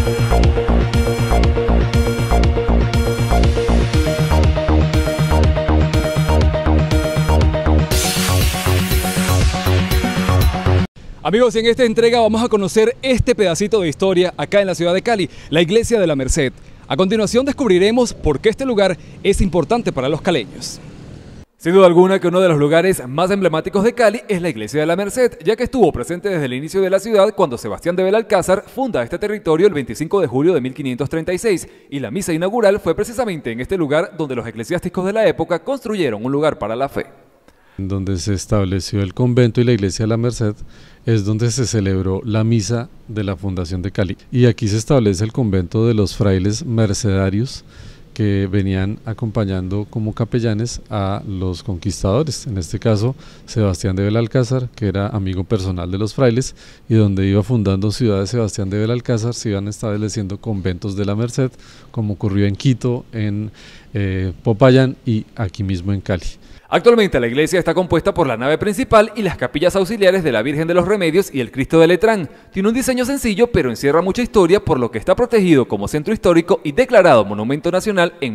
Amigos, en esta entrega vamos a conocer este pedacito de historia acá en la ciudad de Cali, la Iglesia de la Merced. A continuación descubriremos por qué este lugar es importante para los caleños. Sin duda alguna que uno de los lugares más emblemáticos de Cali es la Iglesia de la Merced, ya que estuvo presente desde el inicio de la ciudad cuando Sebastián de Belalcázar funda este territorio el 25 de julio de 1536 y la misa inaugural fue precisamente en este lugar donde los eclesiásticos de la época construyeron un lugar para la fe. Donde se estableció el convento y la Iglesia de la Merced es donde se celebró la misa de la fundación de Cali. Y aquí se establece el convento de los frailes mercedarios que venían acompañando como capellanes a los conquistadores, en este caso Sebastián de Belalcázar, que era amigo personal de los frailes, y donde iba fundando ciudades Sebastián de Belalcázar se iban estableciendo conventos de la Merced, como ocurrió en Quito, en Popayán y aquí mismo en Cali. Actualmente la iglesia está compuesta por la nave principal y las capillas auxiliares de la Virgen de los Remedios y el Cristo de Letrán. Tiene un diseño sencillo pero encierra mucha historia, por lo que está protegido como centro histórico y declarado Monumento Nacional en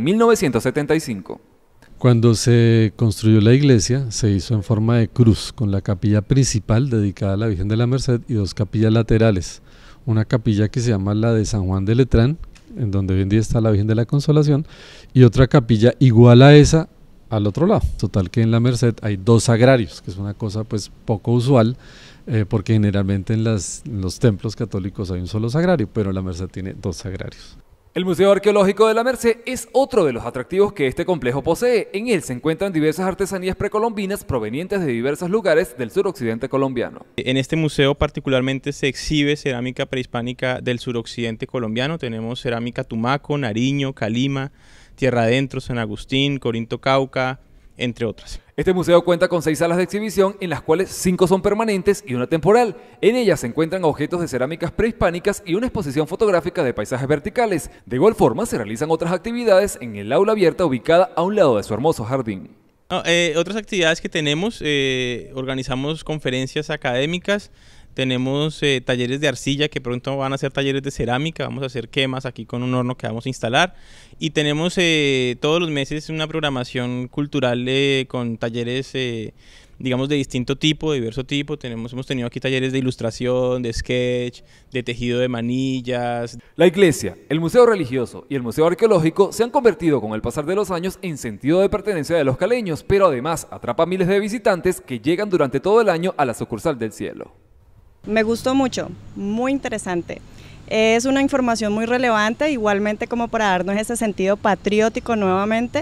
1975. Cuando se construyó la iglesia se hizo en forma de cruz, con la capilla principal dedicada a la Virgen de la Merced y dos capillas laterales. Una capilla que se llama la de San Juan de Letrán, en donde hoy en día está la Virgen de la Consolación, y otra capilla igual a esa al otro lado. Total que en la Merced hay dos sagrarios, que es una cosa pues poco usual, porque generalmente en los templos católicos hay un solo sagrario, pero la Merced tiene dos sagrarios. El Museo Arqueológico de la Merced es otro de los atractivos que este complejo posee. En él se encuentran diversas artesanías precolombinas provenientes de diversos lugares del suroccidente colombiano. En este museo particularmente se exhibe cerámica prehispánica del suroccidente colombiano. Tenemos cerámica Tumaco, Nariño, Calima, Tierra Adentro, San Agustín, Corinto, Cauca, entre otras. Este museo cuenta con 6 salas de exhibición, en las cuales 5 son permanentes y una temporal. En ellas se encuentran objetos de cerámicas prehispánicas y una exposición fotográfica de paisajes verticales. De igual forma se realizan otras actividades en el aula abierta ubicada a un lado de su hermoso jardín. Otras actividades que tenemos, organizamos conferencias académicas. Tenemos talleres de arcilla, que pronto van a ser talleres de cerámica, vamos a hacer quemas aquí con un horno que vamos a instalar, y tenemos todos los meses una programación cultural con talleres digamos de distinto tipo, de diverso tipo. Hemos tenido aquí talleres de ilustración, de sketch, de tejido de manillas. La iglesia, el museo religioso y el museo arqueológico se han convertido con el pasar de los años en sentido de pertenencia de los caleños, pero además atrapa miles de visitantes que llegan durante todo el año a la sucursal del Cielo. Me gustó mucho, muy interesante. Es una información muy relevante, igualmente como para darnos ese sentido patriótico nuevamente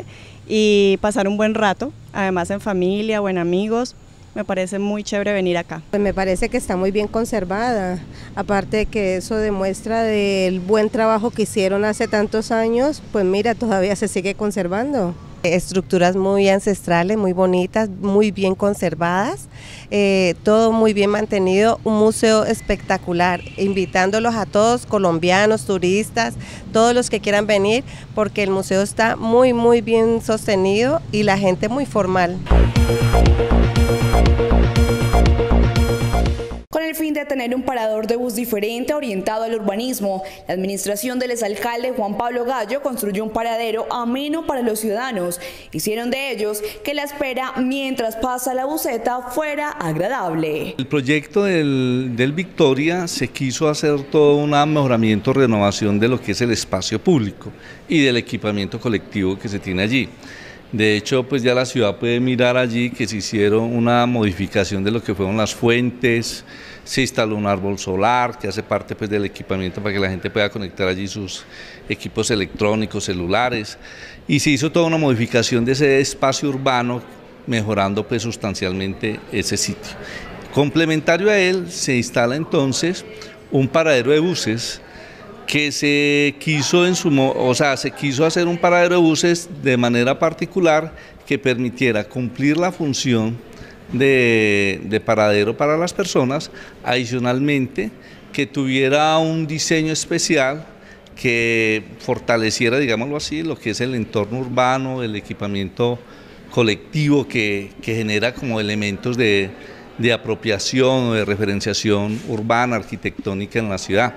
y pasar un buen rato, además en familia o en amigos. Me parece muy chévere venir acá. Pues me parece que está muy bien conservada, aparte de que eso demuestra del buen trabajo que hicieron hace tantos años, pues mira, todavía se sigue conservando. Estructuras muy ancestrales, muy bonitas, muy bien conservadas, todo muy bien mantenido, un museo espectacular, invitándolos a todos, colombianos, turistas, todos los que quieran venir, porque el museo está muy bien sostenido y la gente muy formal. Con el fin de tener un parador de bus diferente orientado al urbanismo, la administración del exalcalde Juan Pablo Gallo construyó un paradero ameno para los ciudadanos. Hicieron de ellos que la espera mientras pasa la buseta fuera agradable. El proyecto del Victoria se quiso hacer todo un mejoramiento, renovación de lo que es el espacio público y del equipamiento colectivo que se tiene allí. De hecho, pues ya la ciudad puede mirar allí que se hicieron una modificación de lo que fueron las fuentes, se instaló un árbol solar que hace parte pues del equipamiento para que la gente pueda conectar allí sus equipos electrónicos, celulares, y se hizo toda una modificación de ese espacio urbano, mejorando pues sustancialmente ese sitio. Complementario a él se instala entonces un paradero de buses que se quiso hacer un paradero de buses de manera particular que permitiera cumplir la función de paradero para las personas, adicionalmente que tuviera un diseño especial que fortaleciera, digámoslo así, lo que es el entorno urbano, el equipamiento colectivo que genera como elementos de apropiación o de referenciación urbana, arquitectónica en la ciudad.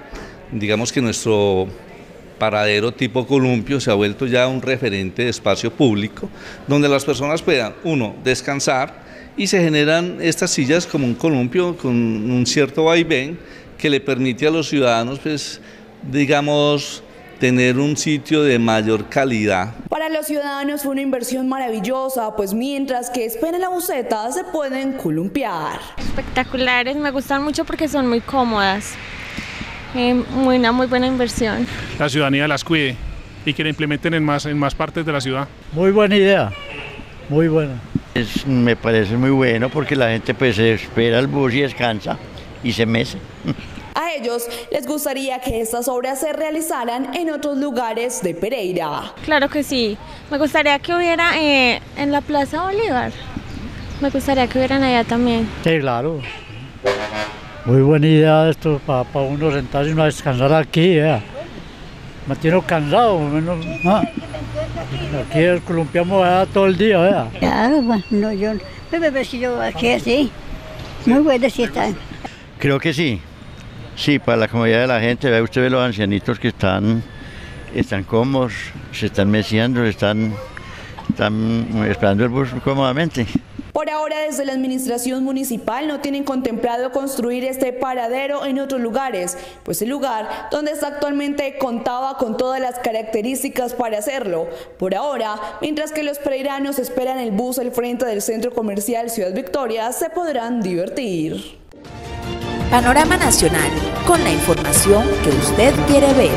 digamos que nuestro paradero tipo columpio se ha vuelto ya un referente de espacio público, donde las personas puedan, uno, descansar, y se generan estas sillas como un columpio con un cierto vaivén que le permite a los ciudadanos, pues, digamos, tener un sitio de mayor calidad. Para los ciudadanos fue una inversión maravillosa, pues mientras que esperan la buseta se pueden columpiar. Espectaculares, me gustan mucho porque son muy cómodas. Una muy buena inversión. La ciudadanía las cuide y que la implementen en más partes de la ciudad. Muy buena idea, muy buena. Me parece muy bueno porque la gente pues espera el bus y descansa y se mece. A ellos les gustaría que estas obras se realizaran en otros lugares de Pereira. Claro que sí, me gustaría que hubiera en la Plaza Bolívar, me gustaría que hubieran allá también. Sí, claro. Muy buena idea esto para uno sentarse y uno a descansar aquí, me tiene cansado, menos, aquí columpiamos todo el día. Claro, bueno, yo aquí así, muy buena sí está. Creo que sí, para la comodidad de la gente. Ve usted, ve los ancianitos que están cómodos, se están meciendo, están esperando el bus cómodamente. Por ahora, desde la administración municipal no tienen contemplado construir este paradero en otros lugares, pues el lugar donde está actualmente contaba con todas las características para hacerlo. Por ahora, mientras que los pereiranos esperan el bus al frente del centro comercial Ciudad Victoria, se podrán divertir. Panorama Nacional, con la información que usted quiere ver.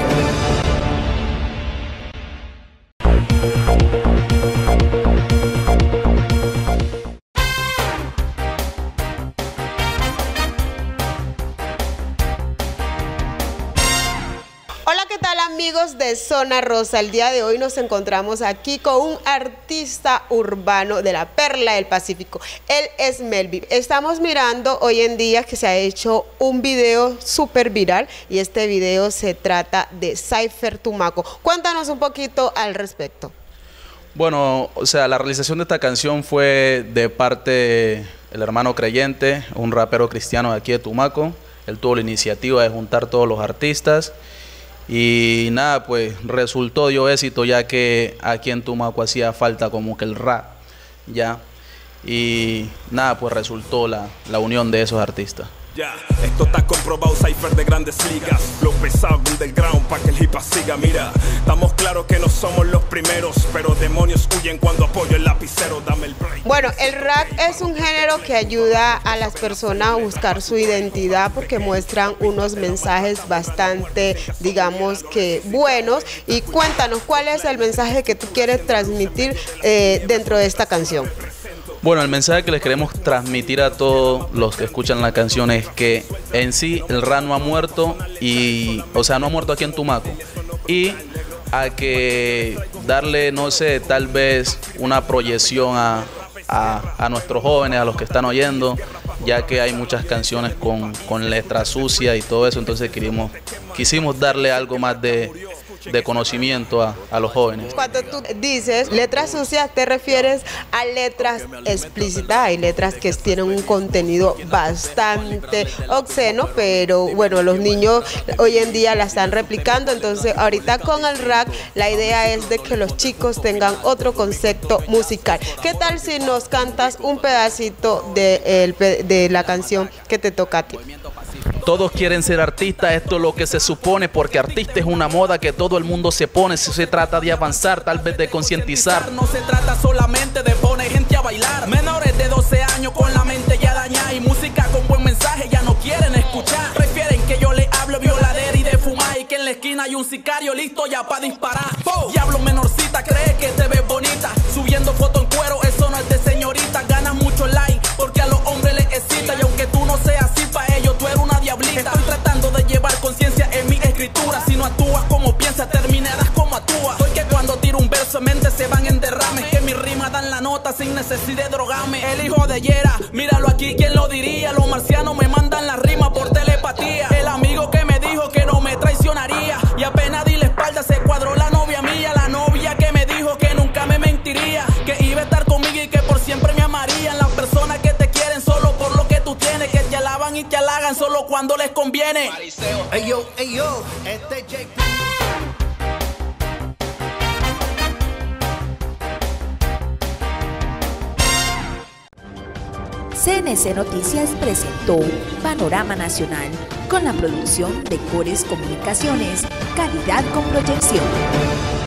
Hola, ¿qué tal amigos de Zona Rosa? El día de hoy nos encontramos aquí con un artista urbano de la Perla del Pacífico. Él es Melvin. Estamos mirando hoy en día que se ha hecho un video súper viral y este video se trata de Cypher Tumaco. Cuéntanos un poquito al respecto. Bueno, o sea, la realización de esta canción fue de parte del hermano Creyente, un rapero cristiano de aquí de Tumaco. Él tuvo la iniciativa de juntar todos los artistas. Y nada, pues dio éxito, ya que aquí en Tumaco hacía falta como que el rap, ya. Y nada, pues resultó la unión de esos artistas. Ya, esto está comprobado, Cypher de grandes ligas, flow pesado underground pa' que el hip hop siga. Mira, estamos claros que no somos los primeros, pero demonios huyen cuando apoyo el lapicero, dame el break. Bueno, el rap es un género que ayuda a las personas a buscar su identidad porque muestran unos mensajes bastante, digamos que buenos. Y cuéntanos, ¿cuál es el mensaje que tú quieres transmitir dentro de esta canción? Bueno, el mensaje que les queremos transmitir a todos los que escuchan la canción es que en sí el rap no ha muerto, o sea, no ha muerto aquí en Tumaco. Y a que darle, no sé, tal vez una proyección a nuestros jóvenes, a los que están oyendo, ya que hay muchas canciones con letra sucia y todo eso, entonces quisimos darle algo más de conocimiento a los jóvenes. Cuando tú dices letras sucias, te refieres a letras explícitas. Hay letras que tienen un contenido bastante obsceno, pero bueno, los niños hoy en día la están replicando. Entonces ahorita con el rap la idea es de que los chicos tengan otro concepto musical. ¿Qué tal si nos cantas un pedacito de la canción que te toca a ti? Todos quieren ser artistas, esto es lo que se supone, porque artista es una moda que todo el mundo se pone. Si se trata de avanzar, tal vez de concientizar. No se trata solamente de poner gente a bailar. Menores de 12 años con la mente ya dañada y música con buen mensaje ya no quieren escuchar. Prefieren que yo le hable violadera y de fumar, y que en la esquina hay un sicario listo ya para disparar. Diablo menorcita, cree que te ves bonita subiendo foto en cuero, eso no es de señorita. Ganas mucho like porque a los hombres les excita, y aunque tú no seas así para ellos, tú eres una diablita. Estoy tratando de llevar conciencia en mi escritura. Si no actúas como piensas, terminarás como actúas. Soy que cuando tiro un verso en mente se van en derrame, que mis rimas dan la nota sin necesidad de drogarme. El hijo de Yera, míralo aquí, ¿quién lo diría? Los marcianos me mandan la rima por telepatía. El amigo que me dijo que no me traicionaría, y apenas di la espalda se cuadró la novia mía. La novia que me dijo que nunca me mentiría, que iba a estar conmigo y que por siempre me amarían. Las personas que te quieren solo por lo que tú tienes, que te alaban y te halagan solo cuando les conviene. Ey yo, este Jake. CNC Noticias presentó Panorama Nacional con la producción de Cores Comunicaciones, calidad con proyección.